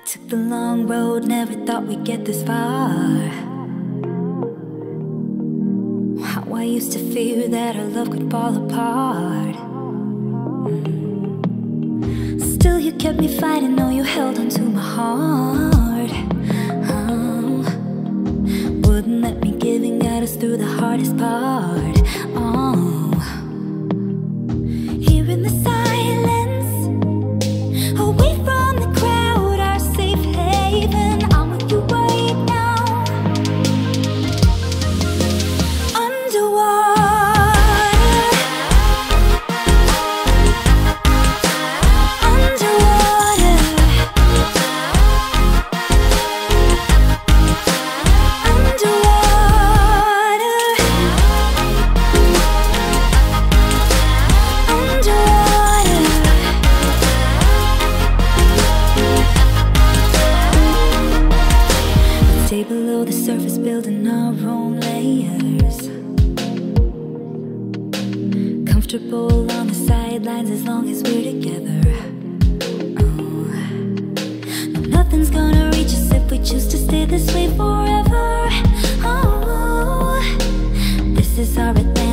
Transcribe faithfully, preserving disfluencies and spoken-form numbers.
Took the long road, never thought we'd get this far. How I used to fear that our love could fall apart. mm. Still you kept me fighting, no, you held on to my heart. oh. Wouldn't let me give and guide us through the hardest part. Oh, here in the silence, away from the crowd, our safe haven, I'm with you right now. Underwater, underwater, stay below the surface, building our own layers. Comfortable on the sidelines as long as we're together. Oh, no, nothing's gonna reach us if we choose to stay this way forever. Oh, this is our advantage.